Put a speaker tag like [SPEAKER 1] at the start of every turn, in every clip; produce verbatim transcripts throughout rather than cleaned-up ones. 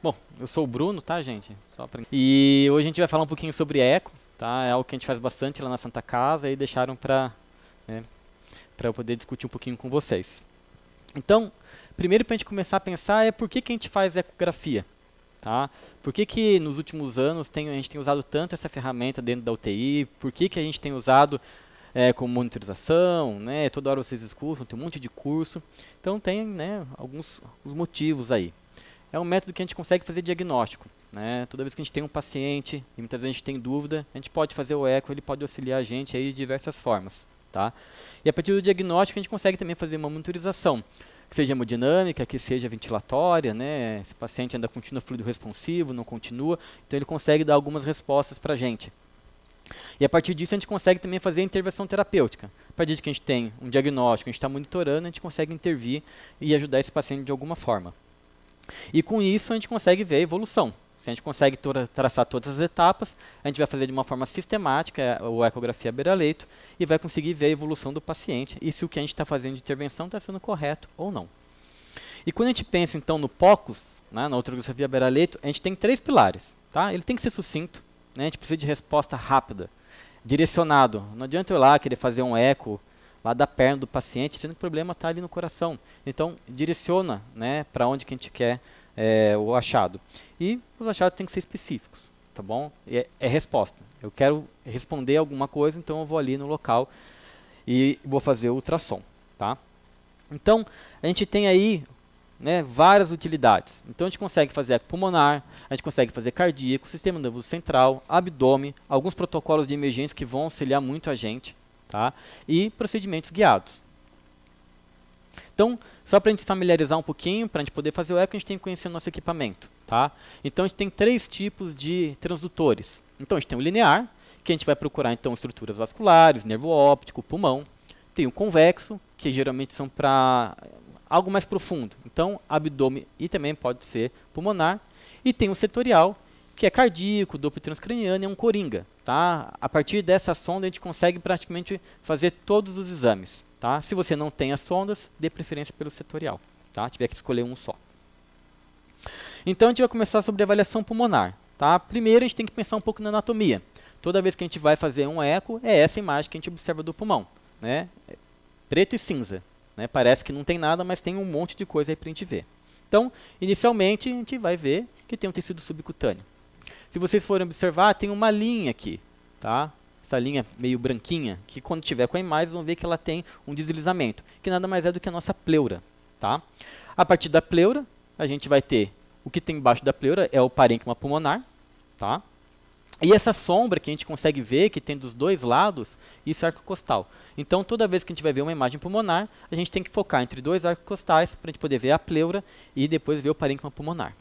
[SPEAKER 1] Bom, eu sou o Bruno, tá, gente? Só pra... E hoje a gente vai falar um pouquinho sobre eco, tá? É algo que a gente faz bastante lá na Santa Casa e deixaram para, né, para eu poder discutir um pouquinho com vocês. Então, primeiro para a gente começar a pensar é por que, que a gente faz ecografia, tá? Por que, que nos últimos anos tem, a gente tem usado tanto essa ferramenta dentro da U T I? Por que, que a gente tem usado é, como monitorização, né? Toda hora vocês escutam, tem um monte de curso. Então tem, né, alguns os motivos aí. É um método que a gente consegue fazer diagnóstico, né? Toda vez que a gente tem um paciente e muitas vezes a gente tem dúvida, a gente pode fazer o eco, ele pode auxiliar a gente aí de diversas formas, tá? E a partir do diagnóstico a gente consegue também fazer uma monitorização, que seja hemodinâmica, que seja ventilatória, né? Esse paciente ainda continua fluido responsivo, não continua, então ele consegue dar algumas respostas para a gente. E a partir disso a gente consegue também fazer a intervenção terapêutica. A partir de que a gente tem um diagnóstico, a gente está monitorando, a gente consegue intervir e ajudar esse paciente de alguma forma. E com isso a gente consegue ver a evolução. Se a gente consegue tra traçar todas as etapas, a gente vai fazer de uma forma sistemática a ecografia beira-leito e vai conseguir ver a evolução do paciente e se o que a gente está fazendo de intervenção está sendo correto ou não. E quando a gente pensa então no POCUS, né, na ultrassonografia beira-leito, a gente tem três pilares. Tá? Ele tem que ser sucinto, né, a gente precisa de resposta rápida, direcionado. Não adianta eu ir lá querer fazer um eco lá da perna do paciente, sendo que o problema está ali no coração. Então, direciona, né, para onde que a gente quer é, o achado. E os achados têm que ser específicos, tá bom? É, é resposta. Eu quero responder alguma coisa, então eu vou ali no local e vou fazer o ultrassom, tá? Então, a gente tem aí, né, várias utilidades. Então, a gente consegue fazer eco pulmonar, a gente consegue fazer cardíaco, sistema nervoso central, abdômen, alguns protocolos de emergência que vão auxiliar muito a gente, tá? E procedimentos guiados. Então, só para a gente se familiarizar um pouquinho, para a gente poder fazer o eco, a gente tem que conhecer o nosso equipamento. Tá? Então, a gente tem três tipos de transdutores. Então, a gente tem o linear, que a gente vai procurar então estruturas vasculares, nervo óptico, pulmão. Tem o convexo, que geralmente são para algo mais profundo. Então, abdômen e também pode ser pulmonar. E tem o setorial, que é cardíaco, duplo transcraniano e é um coringa. Tá? A partir dessa sonda, a gente consegue praticamente fazer todos os exames. Tá? Se você não tem as sondas, dê preferência pelo setorial. Tá? Tiver que escolher um só. Então, a gente vai começar sobre a avaliação pulmonar. Tá? Primeiro, a gente tem que pensar um pouco na anatomia. Toda vez que a gente vai fazer um eco, é essa imagem que a gente observa do pulmão. Né? Preto e cinza. Né? Parece que não tem nada, mas tem um monte de coisa aí para a gente ver. Então, inicialmente, a gente vai ver que tem um tecido subcutâneo. Se vocês forem observar, tem uma linha aqui, tá? Essa linha meio branquinha, que quando tiver com a imagem, vocês vão ver que ela tem um deslizamento, que nada mais é do que a nossa pleura, tá? A partir da pleura, a gente vai ter o que tem embaixo da pleura, é o parênquima pulmonar, tá? E essa sombra que a gente consegue ver, que tem dos dois lados, isso é arco costal. Então, toda vez que a gente vai ver uma imagem pulmonar, a gente tem que focar entre dois arcos costais, para a gente poder ver a pleura e depois ver o parênquima pulmonar.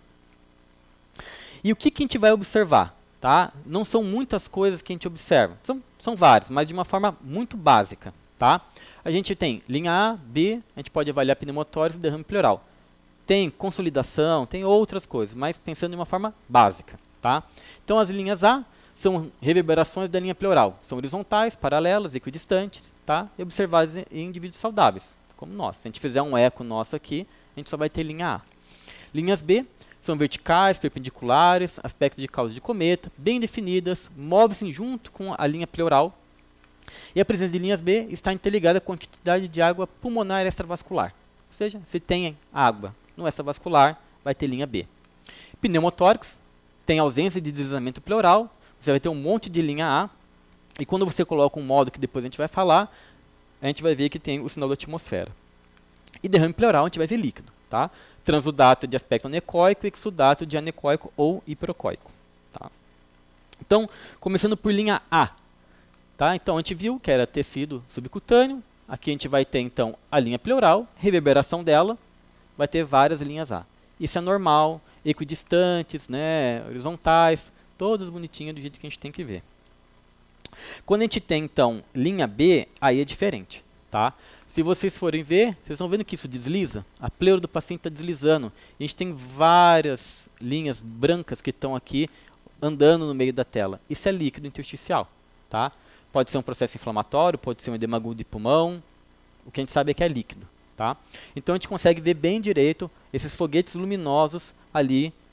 [SPEAKER 1] E o que, que a gente vai observar? Tá? Não são muitas coisas que a gente observa, são, são várias, mas de uma forma muito básica. Tá? A gente tem linha A, B, a gente pode avaliar pneumotórax e derrame pleural. Tem consolidação, tem outras coisas, mas pensando de uma forma básica. Tá? Então, as linhas A são reverberações da linha pleural, são horizontais, paralelas, equidistantes, tá? E observadas em indivíduos saudáveis, como nós. Se a gente fizer um eco nosso aqui, a gente só vai ter linha A. Linhas B são verticais, perpendiculares, aspecto de causa de cometa, bem definidas, movem-se junto com a linha pleural. E a presença de linhas B está interligada com a quantidade de água pulmonar extravascular. Ou seja, se tem água no extravascular, vai ter linha B. Pneumotórax tem ausência de deslizamento pleural, você vai ter um monte de linha A. E quando você coloca um modo que depois a gente vai falar, a gente vai ver que tem o sinal da atmosfera. E derrame pleural, a gente vai ver líquido. Tá? Transudato de aspecto anecoico e exudato de anecoico ou hiperocoico. Tá? Então, começando por linha A. Tá? Então, a gente viu que era tecido subcutâneo. Aqui a gente vai ter, então, a linha pleural, reverberação dela, vai ter várias linhas A. Isso é normal, equidistantes, né, horizontais, todas bonitinhas do jeito que a gente tem que ver. Quando a gente tem, então, linha B, aí é diferente. Tá? Se vocês forem ver, vocês estão vendo que isso desliza? A pleura do paciente está deslizando. E a gente tem várias linhas brancas que estão aqui andando no meio da tela. Isso é líquido intersticial. Tá? Pode ser um processo inflamatório, pode ser um edema agudo de pulmão. O que a gente sabe é que é líquido. Tá? Então a gente consegue ver bem direito esses foguetes luminosos ali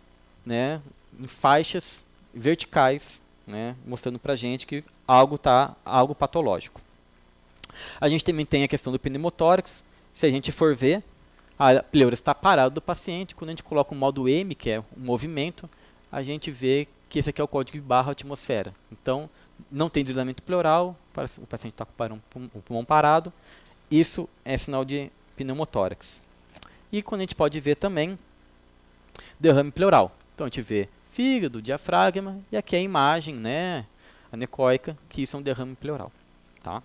[SPEAKER 1] né, em faixas verticais, né, mostrando para a gente que algo tá algo patológico. A gente também tem a questão do pneumotórax. Se a gente for ver, a pleura está parada do paciente. Quando a gente coloca o modo M, que é o movimento, a gente vê que esse aqui é o código de barra atmosfera. Então, não tem deslizamento pleural, o paciente está com o pulmão parado. Isso é sinal de pneumotórax. E quando a gente pode ver também derrame pleural. Então, a gente vê fígado, diafragma, e aqui é a imagem, né, anecoica, que isso é um derrame pleural. Tá?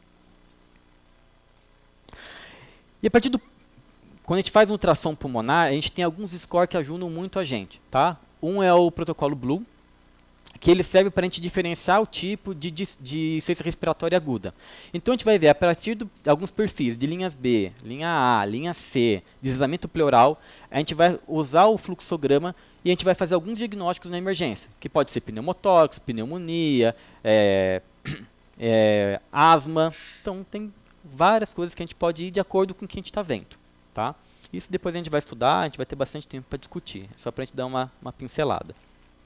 [SPEAKER 1] E a partir do... Quando a gente faz um ultrassom pulmonar, a gente tem alguns scores que ajudam muito a gente. Tá? Um é o protocolo Blue, que ele serve para a gente diferenciar o tipo de, de, de ciência respiratória aguda. Então, a gente vai ver, a partir de alguns perfis, de linhas B, linha A, linha C, deslizamento pleural, a gente vai usar o fluxograma e a gente vai fazer alguns diagnósticos na emergência, que pode ser pneumotórax, pneumonia, é, é, asma. Então, tem várias coisas que a gente pode ir de acordo com o que a gente está vendo. Tá? Isso depois a gente vai estudar, a gente vai ter bastante tempo para discutir, é só para a gente dar uma, uma pincelada.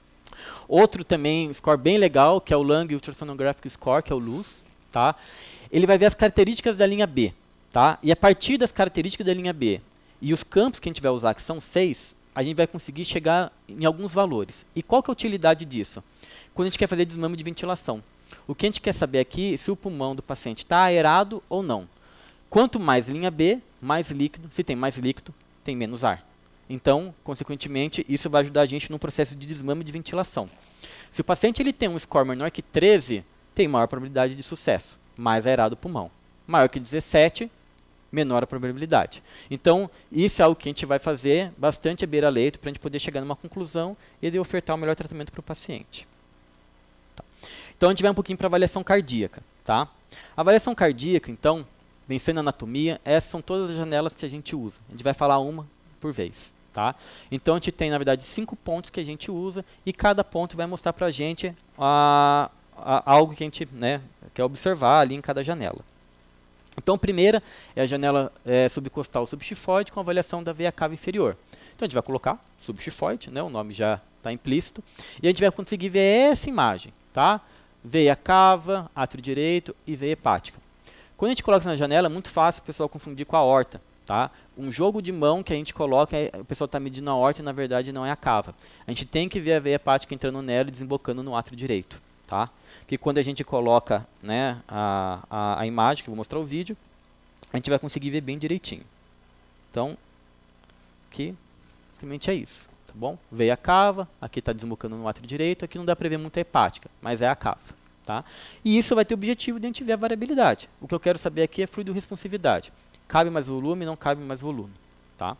[SPEAKER 1] Outro também, score bem legal, que é o Lung Ultrasonographic Score, que é o LUS, tá? Ele vai ver as características da linha B, tá? E a partir das características da linha B e os campos que a gente vai usar, que são seis, a gente vai conseguir chegar em alguns valores. E qual que é a utilidade disso? Quando a gente quer fazer desmame de ventilação. O que a gente quer saber aqui é se o pulmão do paciente está aerado ou não. Quanto mais linha B, mais líquido. Se tem mais líquido, tem menos ar. Então, consequentemente, isso vai ajudar a gente no processo de desmame de ventilação. Se o paciente ele tem um score menor que treze, tem maior probabilidade de sucesso, mais aerado o pulmão. Maior que dezessete, menor a probabilidade. Então, isso é algo que a gente vai fazer bastante à beira-leito para a gente poder chegar numa conclusão e de ofertar o melhor tratamento para o paciente. Tá. Então, a gente vai um pouquinho para a avaliação cardíaca. Tá? A avaliação cardíaca, então, vencendo a anatomia, essas são todas as janelas que a gente usa. A gente vai falar uma por vez. Tá? Então, a gente tem, na verdade, cinco pontos que a gente usa e cada ponto vai mostrar para a gente a, a, algo que a gente, né, quer observar ali em cada janela. Então, a primeira é a janela é, subcostal subxifoide com avaliação da veia cava inferior. Então, a gente vai colocar subxifoide, né, o nome já está implícito, e a gente vai conseguir ver essa imagem. Tá? Veia cava, átrio direito e veia hepática. Quando a gente coloca na janela, é muito fácil o pessoal confundir com a aorta. Tá? Um jogo de mão que a gente coloca, o pessoal está medindo a aorta e na verdade não é a cava. A gente tem que ver a veia hepática entrando nela e desembocando no átrio direito. Tá? Porque quando a gente coloca, né, a, a, a imagem, que eu vou mostrar o vídeo, a gente vai conseguir ver bem direitinho. Então, aqui, basicamente é isso. Tá bom? Veia cava, aqui está desembocando no átrio direito, aqui não dá para ver muito a hepática, mas é a cava. Tá? E isso vai ter o objetivo de a gente ver a variabilidade. O que eu quero saber aqui é fluido responsividade. Cabe mais volume, não cabe mais volume. Tá?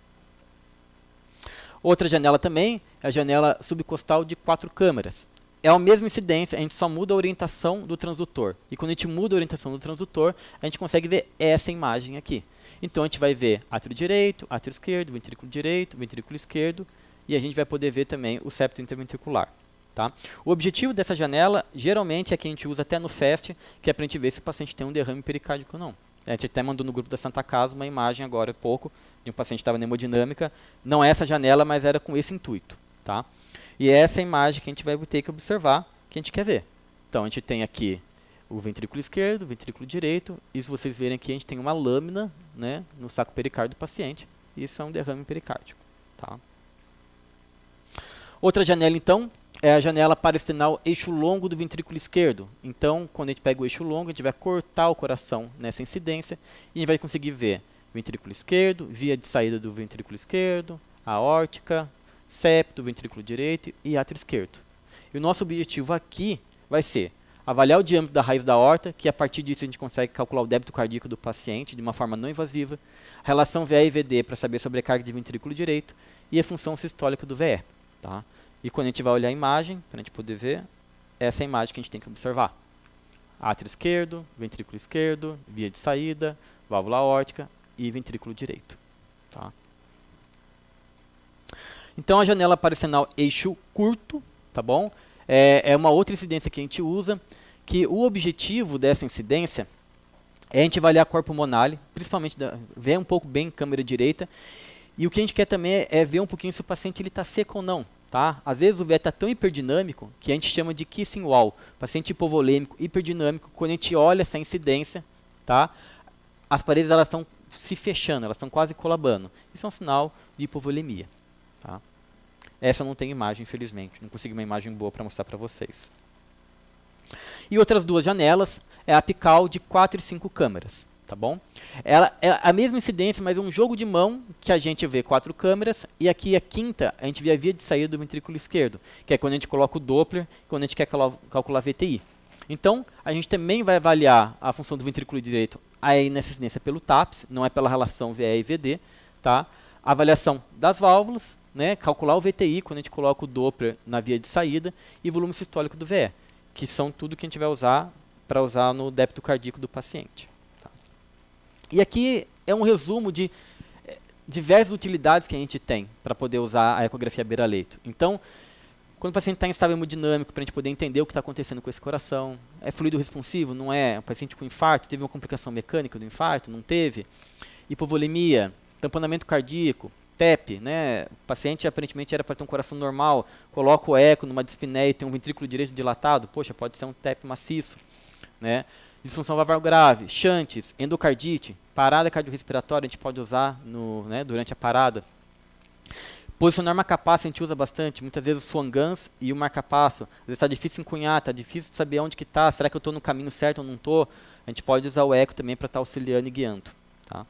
[SPEAKER 1] Outra janela também é a janela subcostal de quatro câmeras. É a mesma incidência, a gente só muda a orientação do transdutor. E quando a gente muda a orientação do transdutor, a gente consegue ver essa imagem aqui. Então, a gente vai ver átrio direito, átrio esquerdo, ventrículo direito, ventrículo esquerdo, e a gente vai poder ver também o septo interventricular. Tá? O objetivo dessa janela, geralmente, é que a gente usa até no FAST, que é para a gente ver se o paciente tem um derrame pericárdico ou não. A gente até mandou no grupo da Santa Casa uma imagem agora há pouco, de um paciente que estava na hemodinâmica. Não é essa janela, mas era com esse intuito. Tá? E é essa imagem que a gente vai ter que observar, que a gente quer ver. Então, a gente tem aqui o ventrículo esquerdo, o ventrículo direito, e se vocês verem aqui, a gente tem uma lâmina, né, no saco pericárdio do paciente. Isso é um derrame pericárdico. Tá? Outra janela, então, é a janela parasternal eixo longo do ventrículo esquerdo. Então, quando a gente pega o eixo longo, a gente vai cortar o coração nessa incidência e a gente vai conseguir ver ventrículo esquerdo, via de saída do ventrículo esquerdo, aórtica, septo, ventrículo direito e átrio esquerdo. E o nosso objetivo aqui vai ser avaliar o diâmetro da raiz da aorta, que a partir disso a gente consegue calcular o débito cardíaco do paciente de uma forma não invasiva, a relação V E e V D para saber sobre a carga de ventrículo direito e a função sistólica do V E. Tá? E quando a gente vai olhar a imagem, para a gente poder ver, essa é a imagem que a gente tem que observar. Átrio esquerdo, ventrículo esquerdo, via de saída, válvula aórtica e ventrículo direito. Tá? Então, a janela parasternal eixo curto, tá bom? É, é uma outra incidência que a gente usa, que o objetivo dessa incidência é a gente avaliar a cor pulmonar, principalmente da, ver um pouco bem câmera direita, e o que a gente quer também é, é ver um pouquinho se o paciente está seco ou não. tá? Às vezes o V E está tão hiperdinâmico que a gente chama de kissing wall, paciente hipovolêmico, hiperdinâmico. Quando a gente olha essa incidência, tá? As paredes elas estão se fechando, elas estão quase colabando. Isso é um sinal de hipovolemia, tá? Essa não tem imagem, infelizmente, não consegui uma imagem boa para mostrar para vocês. E outras duas janelas é a apical de quatro e cinco câmeras, tá bom? Ela é a mesma incidência, mas é um jogo de mão que a gente vê quatro câmeras, e aqui a quinta a gente vê a via de saída do ventrículo esquerdo, que é quando a gente coloca o Doppler, quando a gente quer calcular V T I. Então, a gente também vai avaliar a função do ventrículo direito aí nessa incidência pelo TAPS, não é pela relação V E e V D, tá? A avaliação das válvulas, né? Calcular o V T I quando a gente coloca o Doppler na via de saída e volume sistólico do V E, que são tudo que a gente vai usar para usar no débito cardíaco do paciente. Tá? E aqui é um resumo de eh, diversas utilidades que a gente tem para poder usar a ecografia beira-leito. Então, quando o paciente está em estado hemodinâmico, para a gente poder entender o que está acontecendo com esse coração, é fluido responsivo, não é? O paciente com infarto, teve uma complicação mecânica do infarto, não teve? Hipovolemia, tamponamento cardíaco, T E P, né? O paciente aparentemente era para ter um coração normal, coloca o eco numa dispneia e tem um ventrículo direito dilatado, poxa, pode ser um T E P maciço, né? Disfunção valvar grave, shunts, endocardite, parada cardiorrespiratória a gente pode usar no, né, durante a parada. Posicionar marca-passo a gente usa bastante, muitas vezes o Swan-Ganz e o marca-passo. Às vezes está difícil encunhar, está difícil de saber onde que está, será que eu estou no caminho certo ou não estou? A gente pode usar o eco também para estar auxiliando e guiando. Tá?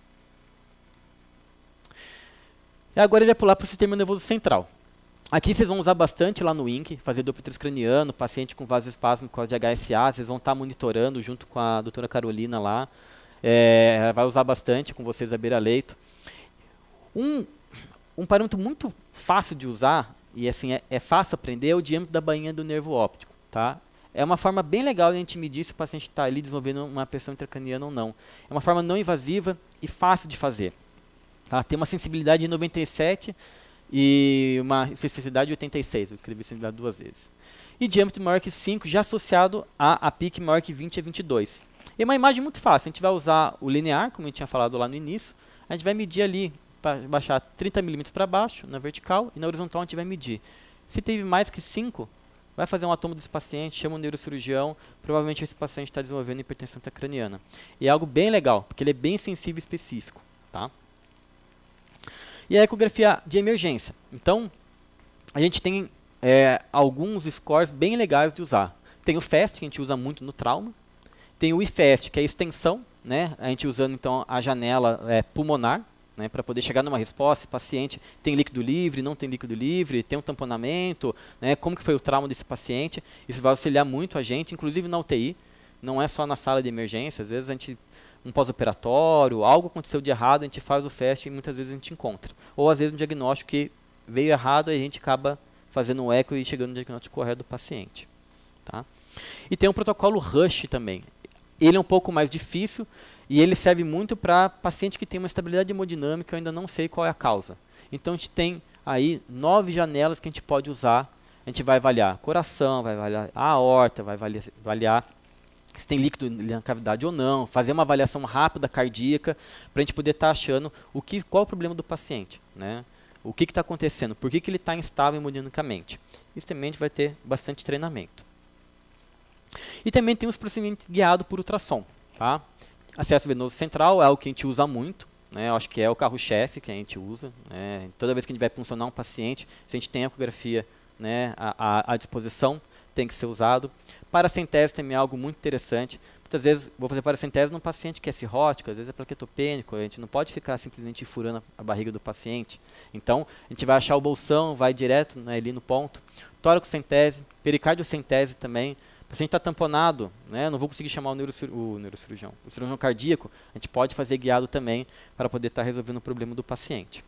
[SPEAKER 1] E agora ele vai pular para o sistema nervoso central. Aqui vocês vão usar bastante lá no I N C, fazer Doppler transcraniano, paciente com vasoespasmo por causa de H S A, vocês vão estar monitorando junto com a doutora Carolina lá. É, vai usar bastante com vocês a beira-leito. Um, um parâmetro muito fácil de usar, e assim é, é fácil aprender, é o diâmetro da bainha do nervo óptico. Tá? É uma forma bem legal de a gente medir se o paciente está ali desenvolvendo uma pressão intracraniana ou não. É uma forma não invasiva e fácil de fazer. Tá? Tem uma sensibilidade de noventa e sete e uma especificidade de oitenta e seis. Eu escrevi sensibilidade duas vezes. E diâmetro maior que cinco, já associado a, a pique maior que vinte a vinte e dois. E uma imagem muito fácil. A gente vai usar o linear, como a gente tinha falado lá no início. A gente vai medir ali, para baixar trinta milímetros para baixo, na vertical, e na horizontal a gente vai medir. Se teve mais que cinco, vai fazer um atomo desse paciente, chama um neurocirurgião, provavelmente esse paciente está desenvolvendo hipertensão intracraniana. E é algo bem legal, porque ele é bem sensível e específico. Tá? E a ecografia de emergência. Então, a gente tem é, alguns scores bem legais de usar. Tem o FAST, que a gente usa muito no trauma. Tem o I F A S T, que é a extensão, né? A gente usando então a janela é, pulmonar, né, para poder chegar numa resposta, paciente tem líquido livre, não tem líquido livre, tem um tamponamento, né, como que foi o trauma desse paciente. Isso vai auxiliar muito a gente, inclusive na U T I, não é só na sala de emergência, às vezes a gente, um pós-operatório, algo aconteceu de errado, a gente faz o FAST e muitas vezes a gente encontra. Ou às vezes um diagnóstico que veio errado e a gente acaba fazendo um eco e chegando no diagnóstico correto do paciente. Tá? E tem um protocolo RUSH também. Ele é um pouco mais difícil, e ele serve muito para paciente que tem uma estabilidade hemodinâmica, eu ainda não sei qual é a causa. Então a gente tem aí nove janelas que a gente pode usar. A gente vai avaliar coração, vai avaliar a aorta, vai avaliar, avaliar se tem líquido na cavidade ou não, fazer uma avaliação rápida cardíaca, para a gente poder estar tá achando o que, qual é o problema do paciente, né? O que está acontecendo, por que, que ele está instável hemodinamicamente. Isso também a gente vai ter bastante treinamento. E também tem os procedimentos guiados por ultrassom. Tá? Acesso venoso central é algo que a gente usa muito, né? Eu acho que é o carro-chefe que a gente usa. Né? Toda vez que a gente vai funcionar um paciente, se a gente tem a ecografia, né, à, à disposição, tem que ser usado. Paracentese também é algo muito interessante. Muitas vezes vou fazer paracentese num paciente que é cirrótico, às vezes é plaquetopênico, a gente não pode ficar simplesmente furando a barriga do paciente. Então, a gente vai achar o bolsão, vai direto, né, ali no ponto. Tórax-centese, pericardiocentese também. O paciente está tamponado, né, não vou conseguir chamar o, neurocir o neurocirurgião, o cirurgião cardíaco, a gente pode fazer guiado também para poder estar tá resolvendo o problema do paciente.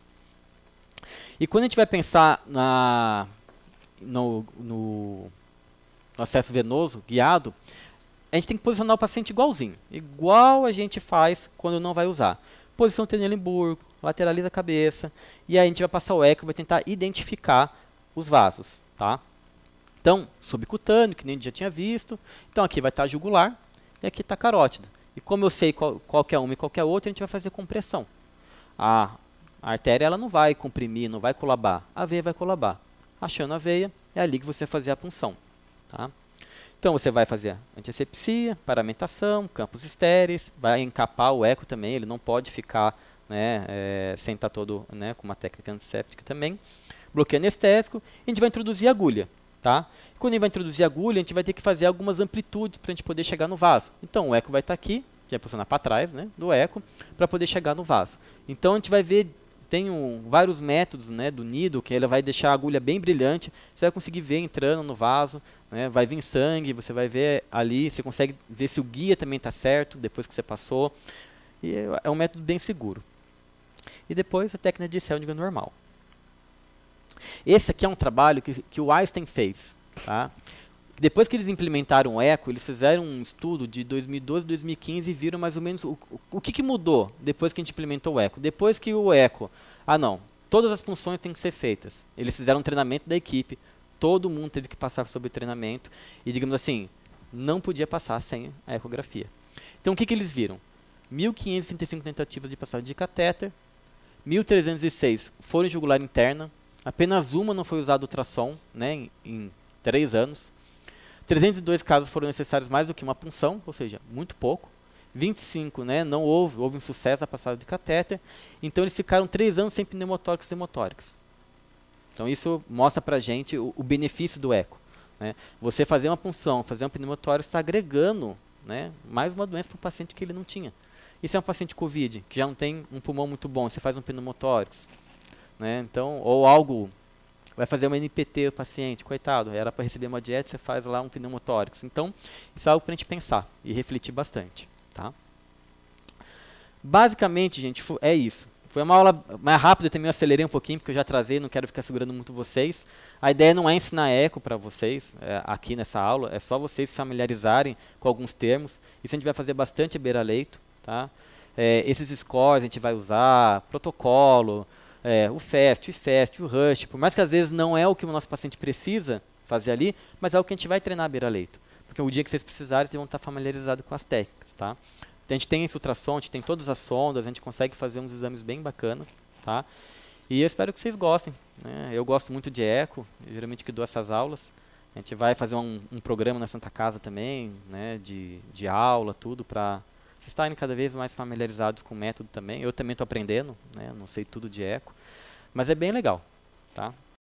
[SPEAKER 1] E quando a gente vai pensar na, no, no, no acesso venoso guiado, a gente tem que posicionar o paciente igualzinho, igual a gente faz quando não vai usar. Posição Trendelenburg, lateraliza a cabeça, e aí a gente vai passar o eco e vai tentar identificar os vasos, tá? Então, subcutâneo, que nem a gente já tinha visto. Então, aqui vai estar jugular e aqui está carótida. E como eu sei qual, qual que é uma e qual que é outra, a gente vai fazer compressão. A, a artéria ela não vai comprimir, não vai colabar. A veia vai colabar. achando a veia, é ali que você vai fazer a punção. Tá? Então você vai fazer antiasepsia, paramentação, campos estéreis, vai encapar o eco também, ele não pode ficar, né, é, sem estar todo, né, com uma técnica antisséptica também. Bloqueio anestésico, e a gente vai introduzir agulha. Tá? Quando a gente vai introduzir agulha, a gente vai ter que fazer algumas amplitudes para a gente poder chegar no vaso. Então o eco vai estar aqui, vai posicionar para trás, né, do eco, para poder chegar no vaso. Então a gente vai ver, tem um, vários métodos, né, do nido, que ele vai deixar a agulha bem brilhante, você vai conseguir ver entrando no vaso, né, vai vir sangue, você vai ver ali, você consegue ver se o guia também está certo, depois que você passou, e é um método bem seguro. E depois a técnica de Seldinger normal. Esse aqui é um trabalho que, que o Einstein fez. Tá? Depois que eles implementaram o eco, eles fizeram um estudo de dois mil e doze, dois mil e quinze e viram mais ou menos o, o, o que, que mudou depois que a gente implementou o eco. Depois que o eco, ah não, todas as funções têm que ser feitas. Eles fizeram um treinamento da equipe, todo mundo teve que passar sobre o treinamento e, digamos assim, não podia passar sem a ecografia. Então o que, que eles viram? mil quinhentas e trinta e cinco tentativas de passagem de catéter, mil trezentos e seis foram em jugular interna, apenas uma não foi usada ultrassom, né, em, em três anos. trezentos e dois casos foram necessários mais do que uma punção, ou seja, muito pouco. vinte e cinco, né, não houve, houve um sucesso a passagem de catéter. Então eles ficaram três anos sem pneumotórax e hemotórax. Então isso mostra pra gente o, o benefício do eco. Né? Você fazer uma punção, fazer um pneumotórax está agregando, né, mais uma doença para o paciente que ele não tinha. E se é um paciente COVID, que já não tem um pulmão muito bom, você faz um pneumotórax. Né? Então, ou algo, vai fazer uma N P T o paciente, coitado, era para receber uma dieta, você faz lá um pneumotórax. Então, isso é algo para a gente pensar e refletir bastante. Tá? Basicamente, gente, é isso. Foi uma aula mais rápida, também eu acelerei um pouquinho, porque eu já atrasei, não quero ficar segurando muito vocês. A ideia não é ensinar eco para vocês, é, aqui nessa aula, é só vocês se familiarizarem com alguns termos. Isso a gente vai fazer bastante a beira-leito. Tá? É, esses scores a gente vai usar, protocolo, É, o FAST, o IFAST, o RUSH, por mais que às vezes não é o que o nosso paciente precisa fazer ali, mas é o que a gente vai treinar a beira-leito. Porque o dia que vocês precisarem, vocês vão estar familiarizados com as técnicas. Tá? A gente tem esse ultrassom, a gente tem todas as sondas, a gente consegue fazer uns exames bem bacanas. Tá? E eu espero que vocês gostem. Né? Eu gosto muito de eco, geralmente que dou essas aulas. A gente vai fazer um, um programa na Santa Casa também, né, de, de aula, tudo, para vocês estarem cada vez mais familiarizados com o método também. Eu também estou aprendendo, né? Não sei tudo de eco, mas é bem legal, tá?